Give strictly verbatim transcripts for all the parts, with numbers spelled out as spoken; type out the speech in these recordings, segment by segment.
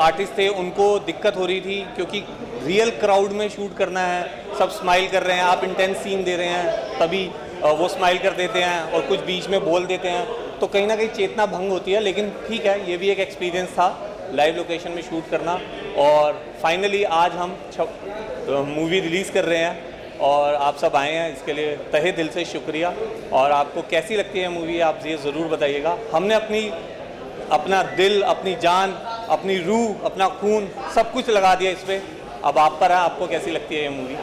Artist थे उनको दिक्कत हो रही थी, क्योंकि रियल क्राउड में शूट करना है, सब स्माइल कर रहे हैं, आप इंटेंस सीन दे रहे हैं तभी वो स्माइल कर देते हैं और कुछ बीच में बोल देते हैं, तो कहीं ना कहीं चेतना भंग होती है। लेकिन ठीक है, ये भी एक एक्सपीरियंस था लाइव लोकेशन में शूट करना। और फाइनली आज हम मूवी रिलीज़ कर रहे हैं और आप सब आए हैं, इसके लिए तहे दिल से शुक्रिया। और आपको कैसी लगती है मूवी, आप ये ज़रूर बताइएगा। हमने अपनी अपना दिल, अपनी जान, अपनी रूह, अपना खून सब कुछ लगा दिया इस पर। अब आप पर है, आपको कैसी लगती है ये मूवी।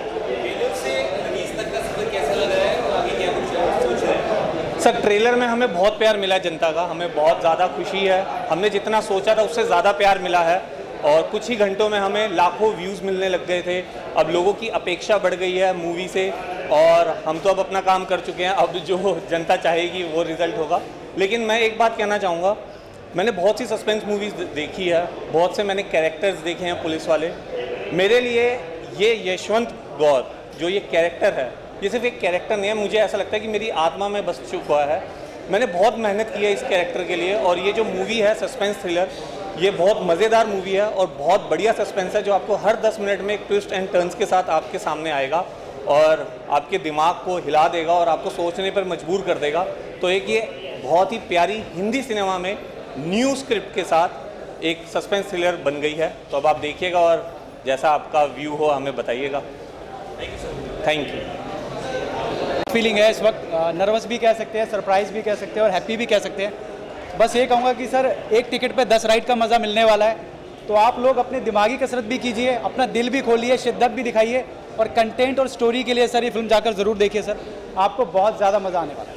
सर ट्रेलर में हमें बहुत प्यार मिला जनता का, हमें बहुत ज़्यादा खुशी है। हमने जितना सोचा था उससे ज़्यादा प्यार मिला है और कुछ ही घंटों में हमें लाखों व्यूज़ मिलने लग गए थे। अब लोगों की अपेक्षा बढ़ गई है मूवी से और हम तो अब अपना काम कर चुके हैं, अब जो जनता चाहेगी वो रिज़ल्ट होगा। लेकिन मैं एक बात कहना चाहूँगा, मैंने बहुत सी सस्पेंस मूवीज़ देखी है, बहुत से मैंने कैरेक्टर्स देखे हैं पुलिस वाले। मेरे लिए ये यशवंत गौर जो ये कैरेक्टर है, ये सिर्फ एक कैरेक्टर नहीं है, मुझे ऐसा लगता है कि मेरी आत्मा में बस चुका है। मैंने बहुत मेहनत की है इस कैरेक्टर के लिए और ये जो मूवी है सस्पेंस थ्रिलर, ये बहुत मज़ेदार मूवी है और बहुत बढ़िया सस्पेंस है जो आपको हर दस मिनट में एक ट्विस्ट एंड टर्न्स के साथ आपके सामने आएगा और आपके दिमाग को हिला देगा और आपको सोचने पर मजबूर कर देगा। तो एक ये बहुत ही प्यारी हिंदी सिनेमा में न्यू स्क्रिप्ट के साथ एक सस्पेंस थ्रिलर बन गई है। तो अब आप देखिएगा और जैसा आपका व्यू हो हमें बताइएगा। Thank you. फीलिंग है इस वक्त, नर्वस भी कह सकते हैं, सरप्राइज भी कह सकते हैं और हैप्पी भी कह सकते हैं। बस ये कहूँगा कि सर एक टिकट पे दस राइड का मज़ा मिलने वाला है, तो आप लोग अपने दिमागी कसरत भी कीजिए, अपना दिल भी खोलिए, शिद्दत भी दिखाइए और कंटेंट और स्टोरी के लिए सर ये फिल्म जाकर ज़रूर देखिए सर, आपको बहुत ज़्यादा मज़ा आने वाला है।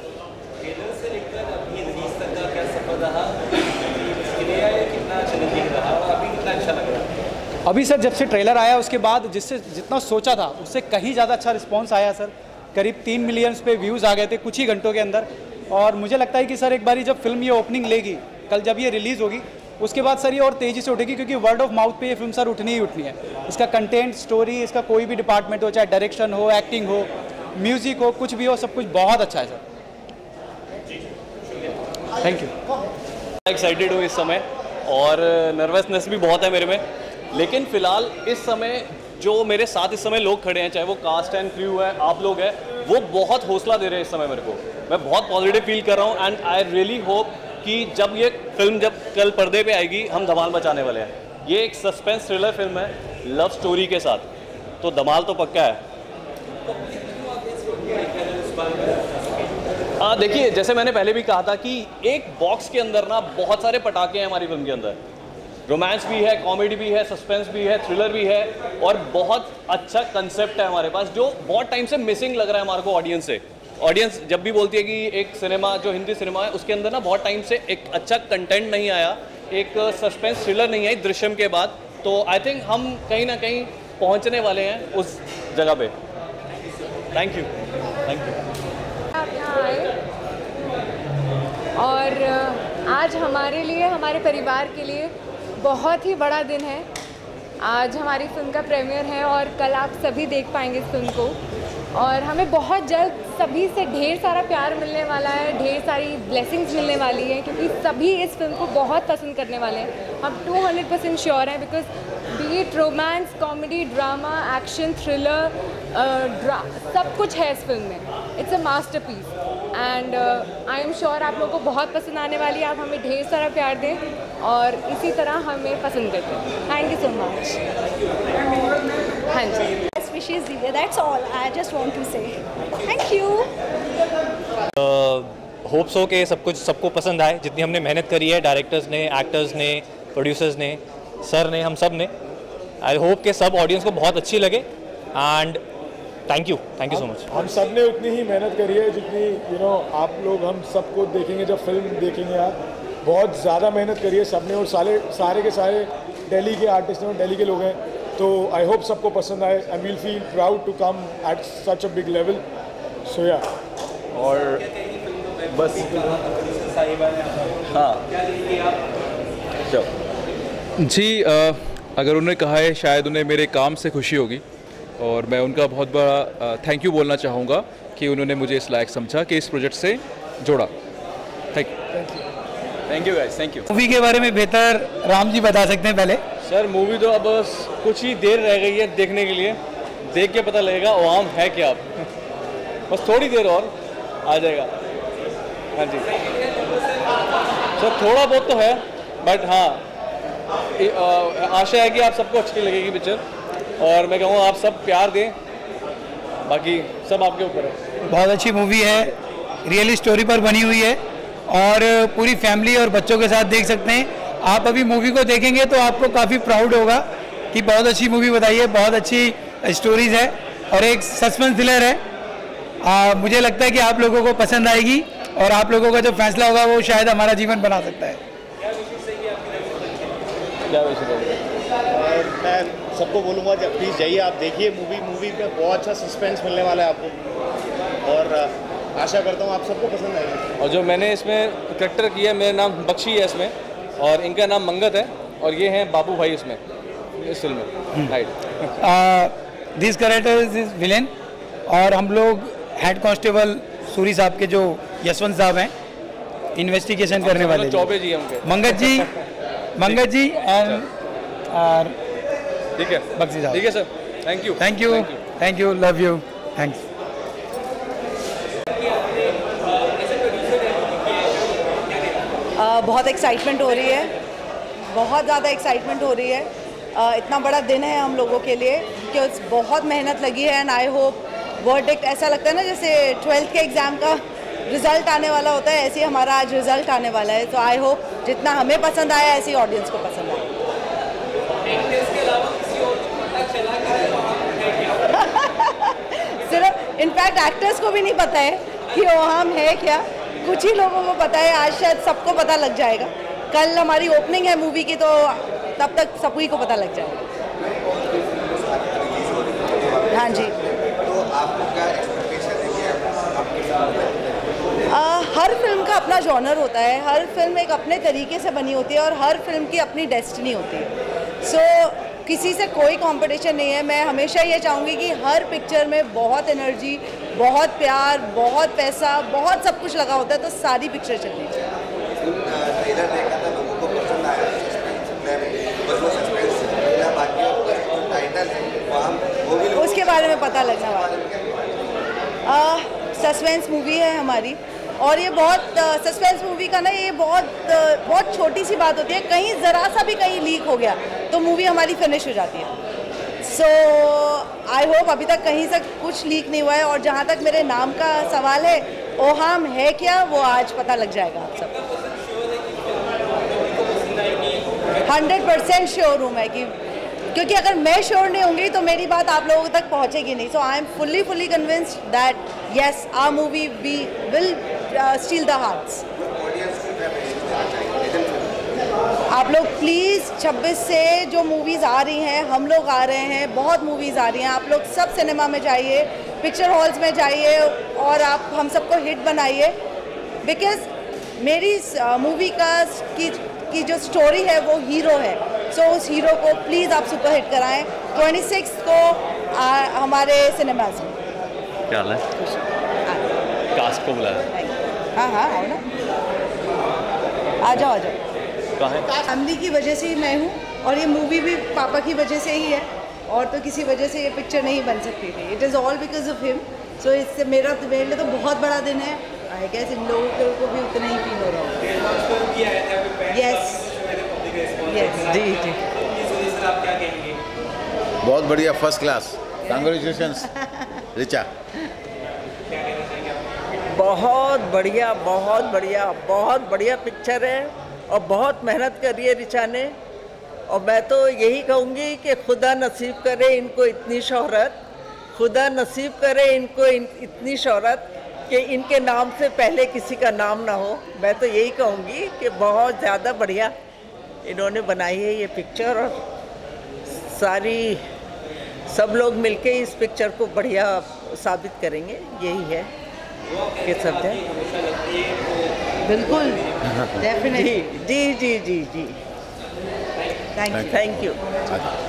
अभी सर जब से ट्रेलर आया उसके बाद जिससे जितना सोचा था उससे कहीं ज़्यादा अच्छा रिस्पॉन्स आया सर। करीब तीन मिलियंस पे व्यूज़ आ गए थे कुछ ही घंटों के अंदर और मुझे लगता है कि सर एक बारी जब फिल्म ये ओपनिंग लेगी, कल जब ये रिलीज़ होगी, उसके बाद सर ये और तेज़ी से उठेगी, क्योंकि वर्ड ऑफ माउथ पे ये फिल्म सर उठनी ही उठनी है। इसका कंटेंट, स्टोरी, इसका कोई भी डिपार्टमेंट हो, चाहे डायरेक्शन हो, एक्टिंग हो, म्यूज़िक हो, कुछ भी हो, सब कुछ बहुत अच्छा है सर। Thank you. एक्साइटेड हूँ इस समय और नर्वसनेस भी बहुत है मेरे में, लेकिन फ़िलहाल इस समय जो मेरे साथ इस समय लोग खड़े हैं, चाहे वो कास्ट एंड क्रू है, आप लोग हैं, वो बहुत हौसला दे रहे हैं इस समय मेरे को। मैं बहुत पॉजिटिव फील कर रहा हूँ एंड आई रियली होप कि जब ये फिल्म जब कल पर्दे पे आएगी हम धमाल मचाने वाले हैं। ये एक सस्पेंस थ्रिलर फिल्म है लव स्टोरी के साथ, तो धमाल तो पक्का है। हाँ देखिए, जैसे मैंने पहले भी कहा था कि एक बॉक्स के अंदर ना बहुत सारे पटाखे हैं हमारी फिल्म के अंदर। रोमांस भी है, कॉमेडी भी है, सस्पेंस भी है, थ्रिलर भी है और बहुत अच्छा कंसेप्ट है हमारे पास जो बहुत टाइम से मिसिंग लग रहा है हमारे को ऑडियंस से। ऑडियंस जब भी बोलती है कि एक सिनेमा जो हिंदी सिनेमा है उसके अंदर ना बहुत टाइम से एक अच्छा कंटेंट नहीं आया, एक सस्पेंस थ्रिलर नहीं आई दृश्यम के बाद, तो आई थिंक हम कहीं ना कहीं पहुंचने वाले हैं उस जगह पे। Thank you thank you. आप यहाँ आए और आज हमारे लिए, हमारे परिवार के लिए बहुत ही बड़ा दिन है। आज हमारी फिल्म का प्रीमियर है और कल आप सभी देख पाएंगे इस फिल्म को और हमें बहुत जल्द सभी से ढेर सारा प्यार मिलने वाला है, ढेर सारी ब्लेसिंग्स मिलने वाली हैं, क्योंकि सभी इस फिल्म को बहुत पसंद करने वाले हैं। हम टू हंड्रेड परसेंट श्योर हैं, because be it romance, comedy, drama, action, thriller, ड्रा सब कुछ है इस फिल्म में। It's a masterpiece and I am sure आप लोगों को बहुत पसंद आने वाली है। आप हमें ढेर सारा प्यार दें और इसी तरह हमें पसंद करते हैं। Thank you so much. हाँ जी, best wishes Divya, that's all I just want to say. Thank you. Hope so कि सब कुछ सबको पसंद आए, जितनी हमने मेहनत करी है, डायरेक्टर्स ने, एक्टर्स ने, प्रोड्यूसर्स ने, सर ने, हम सब ने। आई होप कि सब ऑडियंस को बहुत अच्छी लगे and thank you thank you so much. हम सब ने उतनी ही मेहनत करी है जितनी यू नो आप लोग हम सबको देखेंगे जब फिल्म देखेंगे आप। बहुत ज़्यादा मेहनत करी है सब ने और सारे सारे के सारे दिल्ली के आर्टिस्ट हैं और दिल्ली के लोग हैं, तो आई होप सबको पसंद आए and will feel proud to come at such a big level. So yeah और बस हाँ जी, आ, अगर उन्होंने कहा है शायद उन्हें मेरे काम से खुशी होगी और मैं उनका बहुत बड़ा थैंक यू बोलना चाहूँगा कि उन्होंने मुझे इस लायक समझा कि इस प्रोजेक्ट से जोड़ा। Thank you thank you guys, thank you. Movie के बारे में बेहतर राम जी बता सकते हैं पहले। सर मूवी तो अब बस कुछ ही देर रह गई है देखने के लिए, देख के पता लगेगा अवाम है क्या अब। बस थोड़ी देर और आ जाएगा। हाँ जी सर, थोड़ा बहुत तो है, बट हाँ आशा है कि आप सबको अच्छी लगेगी पिक्चर, और मैं कहूँगा आप सब प्यार दें, बाकी सब आपके ऊपर है। बहुत अच्छी मूवी है, रियली स्टोरी पर बनी हुई है और पूरी फैमिली और बच्चों के साथ देख सकते हैं। आप अभी मूवी को देखेंगे तो आपको काफ़ी प्राउड होगा कि बहुत अच्छी मूवी बताई है, बहुत अच्छी स्टोरीज है और एक सस्पेंस थ्रिलर है। आ, मुझे लगता है कि आप लोगों को पसंद आएगी और आप लोगों का जो फैसला होगा वो शायद हमारा जीवन बना सकता है। मैं सबको बोलूँगा जब प्लीज़ जाइए, आप देखिए मूवी मूवी में बहुत अच्छा सस्पेंस मिलने वाला है आपको, और आशा करता हूँ आप सबको पसंद आएगी। और जो मैंने इसमें करेक्टर किया है, मेरा नाम बख्शी है इसमें, और इनका नाम मंगत है, और ये हैं बाबू भाई इसमें, इस फिल्म में। Right, this character is villain, और हम लोग हेड कांस्टेबल सूरी साहब के जो यशवंत साहब हैं, इन्वेस्टिगेशन करने वाले चौबे जी हैं मंगत जी मंगत जी एंड ठीक है बख्शी साहब। ठीक है sir, thank you thank you thank you love you thanks. बहुत एक्साइटमेंट हो रही है, बहुत ज़्यादा एक्साइटमेंट हो रही है। uh, इतना बड़ा दिन है हम लोगों के लिए कि बहुत मेहनत लगी है, एंड आई होप वर्डिक्ट ऐसा लगता है ना जैसे ट्वेल्थ के एग्ज़ाम का रिज़ल्ट आने वाला होता है, ऐसे ही हमारा आज रिज़ल्ट आने वाला है। तो आई होप जितना हमें पसंद आया ऐसी ऑडियंस को पसंद आए। सिर्फ इनफैक्ट एक्टर्स को भी नहीं पता है कि ओहाम है क्या, कुछ ही लोगों को पता है। आज शायद सबको पता लग जाएगा। कल हमारी ओपनिंग है मूवी की, तो तब तक सभी को पता लग जाएगा। हाँ जी, तो आपको क्या एक्सपेक्टेशन है कि आ, हर फिल्म का अपना जॉनर होता है, हर फिल्म एक अपने तरीके से बनी होती है और हर फिल्म की अपनी डेस्टिनी होती है। सो so, किसी से कोई कंपटीशन नहीं है। मैं हमेशा ये चाहूँगी कि हर पिक्चर में बहुत एनर्जी, बहुत प्यार, बहुत पैसा, बहुत सब कुछ लगा होता है, तो सारी पिक्चर चलनी चाहिए। ट्रेलर देखा था, लोगों को पसंद आया, बस वो सस्पेंस मिला, बाकी जो टाइटल है वो भी उसके बारे में पता लगने वाला। सस्पेंस मूवी है हमारी, और ये बहुत सस्पेंस मूवी का ना, ये बहुत uh, बहुत छोटी सी बात होती है, कहीं ज़रा सा भी कहीं लीक हो गया तो मूवी हमारी फिनिश हो जाती है। सो आई होप अभी तक कहीं से कुछ लीक नहीं हुआ है। और जहाँ तक मेरे नाम का सवाल है, ओहाम है क्या, वो आज पता लग जाएगा आप सब। हंड्रेड परसेंट श्योर हूँ मैं, कि क्योंकि अगर मैं श्योर नहीं होंगी तो मेरी बात आप लोगों तक पहुँचेगी नहीं। So I am fully fully convinced that yes, our movie we will uh, steal the hearts. आप लोग प्लीज़ छब्बीस से जो मूवीज़ आ रही हैं, हम लोग आ रहे हैं, बहुत मूवीज़ आ रही हैं, आप लोग सब सिनेमा में जाइए, पिक्चर हॉल्स में जाइए और आप हम सबको हिट बनाइए। बिकॉज मेरी मूवी का की, की जो स्टोरी है वो हीरो है। सो so, उस हीरो को प्लीज़ आप सुपर हिट कराएं। ट्वेंटी सिक्स को आ, हमारे सिनेमाज में। क्या हाल है? कास्ट को बुलाया। हाँ हाँ आओ ना, आ जाओ आ जाओ। कहाँ है? फैमिली की वजह से ही मैं हूँ, और ये मूवी भी पापा की वजह से ही है, और तो किसी वजह से ये पिक्चर नहीं बन सकती थी। It is all because of him. So इससे मेरा मेरे लिए तो बहुत बड़ा दिन है। आई गेस इन लोगों को भी उतना ही फील हो रहा होगा। यस यस जी जी बहुत बढ़िया, फर्स्ट क्लास, कांग्रेचुलेशंस रिचा। बहुत बढ़िया, बहुत बढ़िया, बहुत बढ़िया पिक्चर है, और बहुत मेहनत करी है रिचा ने। और मैं तो यही कहूँगी कि खुदा नसीब करे इनको इतनी शोहरत, खुदा नसीब करे इनको इन, इतनी शोहरत कि इनके नाम से पहले किसी का नाम ना हो। मैं तो यही कहूँगी कि बहुत ज़्यादा बढ़िया इन्होंने बनाई है ये पिक्चर, और सारी सब लोग मिलके इस पिक्चर को बढ़िया साबित करेंगे। यही है कि सब है बिल्कुल डेफिनेटली। जी जी जी जी जी थैंक यू थैंक यू।